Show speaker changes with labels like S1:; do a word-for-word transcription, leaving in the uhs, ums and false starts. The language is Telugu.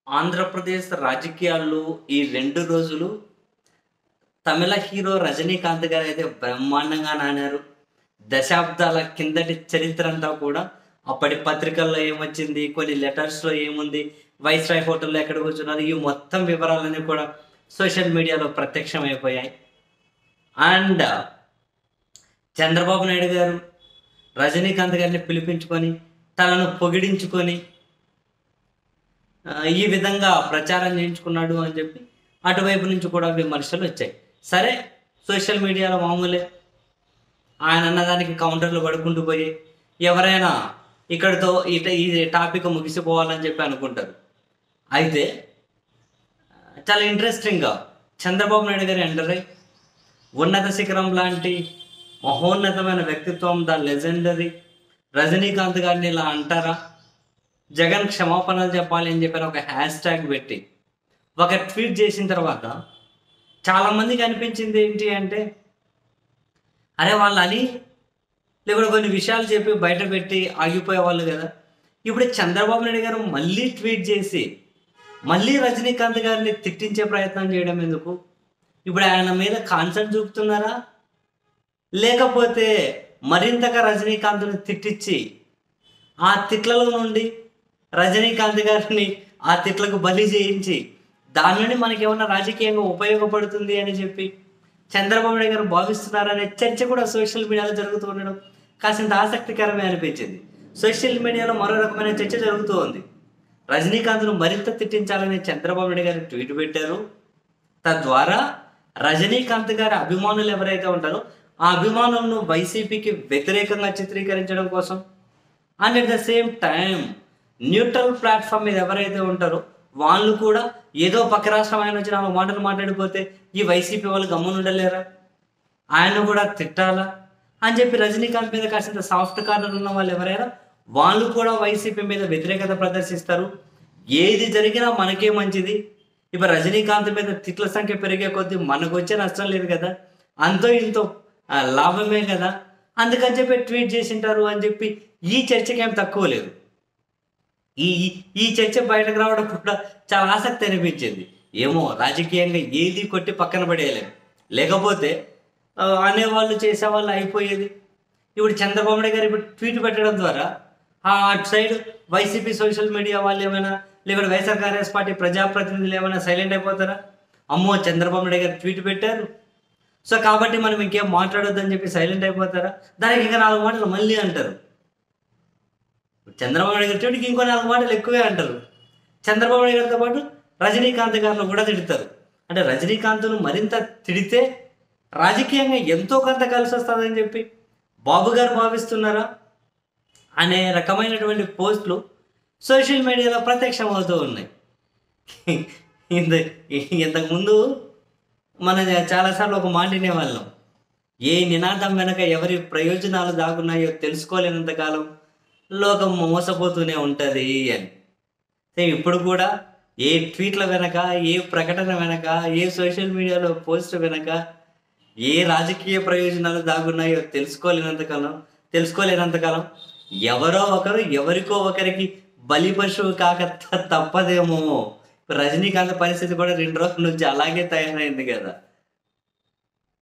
S1: ఆంధ్రప్రదేశ్ రాజకీయాల్లో ఈ రెండు రోజులు తమిళ హీరో రజనీకాంత్ గారైతే బ్రహ్మాండంగా నానారు. దశాబ్దాల కిందటి చరిత్ర అంతా కూడా అప్పటి పత్రికల్లో ఏమొచ్చింది, కొన్ని లెటర్స్‌లో ఏముంది, వైస్‌రాయ్ హోటల్‌లో ఎక్కడ కూర్చున్నారు, ఈ మొత్తం వివరాలన్నీ కూడా సోషల్ మీడియాలో ప్రత్యక్షమైపోయాయి. అండ్ చంద్రబాబు నాయుడు గారు రజనీకాంత్ గారిని పిలిపించుకొని, తనను పొగిడించుకొని ఆహ్, ఈ విధంగా ప్రచారం చేయించుకున్నాడు అని చెప్పి అటువైపు నుంచి కూడా విమర్శలు వచ్చాయి. సరే, సోషల్ మీడియాలో మామూలే. ఆయన అన్నదానికి కౌంటర్లు పడుకుంటూ పోయి ఎవరైనా ఇక్కడితో ఇట ఈ టాపిక్ ముగిసిపోవాలని చెప్పి అనుకుంటారు. అయితే చాలా ఇంట్రెస్టింగ్‌గా చంద్రబాబు నాయుడు గారు ఎంటర్ అయ్యి ఉన్నత శిఖరం లాంటి మహోన్నతమైన వ్యక్తిత్వం, ద లెజెండరీ రజనీకాంత్ గారిని ఇలా అంటారా? జగన్ క్షమాపణలు చెప్పాలి అని చెప్పని ఒక హ్యాష్ ట్యాగ్ పెట్టి ఒక ట్వీట్ చేసిన తర్వాత చాలామందికి అనిపించింది ఏంటి అంటే, అరే వాళ్ళు అని లేకపోతే కొన్ని విషయాలు చెప్పి బయట పెట్టి ఆగిపోయేవాళ్ళు కదా. ఇప్పుడు చంద్రబాబు నాయుడు గారు మళ్ళీ ట్వీట్ చేసి మళ్ళీ రజనీకాంత్ గారిని తిట్టించే ప్రయత్నం చేయడం ఎందుకు? ఇప్పుడు ఆయన మీద కాన్సర్న్ చూపుతున్నారా? లేకపోతే మరింతగా రజనీకాంత్ని తిట్టించి ఆ తిట్లలో నుండి రజనీకాంత్ గారిని ఆ తిట్లకు బలి చేయించి దాని నుండి మనకి ఏమన్నా రాజకీయంగా ఉపయోగపడుతుంది అని చెప్పి చంద్రబాబు నాయుడు గారు భావిస్తున్నారనే చర్చ కూడా సోషల్ మీడియాలో జరుగుతూ ఉండడం కాసింత ఆసక్తికరమే అనిపించింది. సోషల్ మీడియాలో మరో రకమైన చర్చ జరుగుతూ ఉంది. రజనీకాంత్ను మరింత తిట్టించాలని చంద్రబాబు నాయుడు గారు ట్వీట్ పెట్టారు. తద్వారా రజనీకాంత్ గారి అభిమానులు ఎవరైతే ఉంటారో ఆ అభిమానులను వైసీపీకి వ్యతిరేకంగా చిత్రీకరించడం కోసం, and at the same time neutral platform మీద ఎవరైతే ఉంటారో వాళ్ళు కూడా ఏదో పక్క రాష్ట్రం ఆయన వచ్చి నాలుగు మాటలు మాట్లాడిపోతే ఈ వైసీపీ వాళ్ళు గమ్మున ఉండలేరా, ఆయన కూడా తిట్టాలా అని చెప్పి రజనీకాంత్ మీద కాసింత సాఫ్ట్ కార్నర్ ఉన్న వాళ్ళు ఎవరైనా వాళ్ళు కూడా వైసీపీ మీద వ్యతిరేకత ప్రదర్శిస్తారు. ఏది జరిగినా మనకే మంచిది. ఇప్పుడు రజనీకాంత్ మీద తిట్ల సంఖ్య పెరిగే కొద్దీ మనకు వచ్చే నష్టం లేదు కదా, అంతో ఇంతో లాభమే కదా, అందుకని చెప్పి ట్వీట్ చేసింటారు అని చెప్పి ఈ చర్చకి ఏం తక్కువ లేదు. ఈ ఈ చర్చ బయటకు రావడం కూడా చాలా ఆసక్తి అనిపించింది. ఏమో రాజకీయంగా ఏది కొట్టి పక్కన పడేయలేము, లేకపోతే అనేవాళ్ళు చేసేవాళ్ళు అయిపోయేది. ఇప్పుడు చంద్రబాబు నాయుడు గారు ఇప్పుడు ట్వీట్ పెట్టడం ద్వారా అటు సైడ్ వైసీపీ సోషల్ మీడియా వాళ్ళు ఏమైనా లేకపోతే వైఎస్ఆర్ కాంగ్రెస్ పార్టీ ప్రజాప్రతినిధులు ఏమైనా సైలెంట్ అయిపోతారా? అమ్మో చంద్రబాబు నాయుడు గారు ట్వీట్ పెట్టారు సో కాబట్టి మనం ఇంకేం మాట్లాడొద్దని చెప్పి సైలెంట్ అయిపోతారా? దానికి ఇంకా నాలుగు మాటలు మళ్ళీ అంటారు. చంద్రబాబు నాయుడు గారి ట్వీట్కి ఇంకో నాలుగు మాటలు ఎక్కువే అంటారు. చంద్రబాబు నాయుడు గారితో పాటు రజనీకాంత్ గారిని కూడా తిడతారు. అంటే రజనీకాంత్ను మరింత తిడితే రాజకీయంగా ఎంతో కొంత కలిసి వస్తుందని చెప్పి బాబు గారు భావిస్తున్నారా అనే రకమైనటువంటి పోస్టులు సోషల్ మీడియాలో ప్రత్యక్షం అవుతూ ఉన్నాయి. ఇంత ఇంతకుముందు మన చాలాసార్లు ఒక మాట వినేవాళ్ళం, ఏ నినాదం వెనక ఎవరి ప్రయోజనాలు దాగున్నాయో తెలుసుకోలేనంతకాలం లోకం మోసపోతూనే ఉంటుంది అని. సేమ్ ఇప్పుడు కూడా ఏ ట్వీట్ల వెనక, ఏ ప్రకటన వెనక, ఏ సోషల్ మీడియాలో పోస్ట్ వెనక ఏ రాజకీయ ప్రయోజనాలు దాగున్నాయో తెలుసుకోలేనంతకాలం తెలుసుకోలేనంతకాలం ఎవరో ఒకరు ఎవరికో ఒకరికి బలి పశువు కాక తప్పదేమో. రజనీకాంత్ పరిస్థితి కూడా రెండు రోజుల నుంచి అలాగే తయారైంది కదా.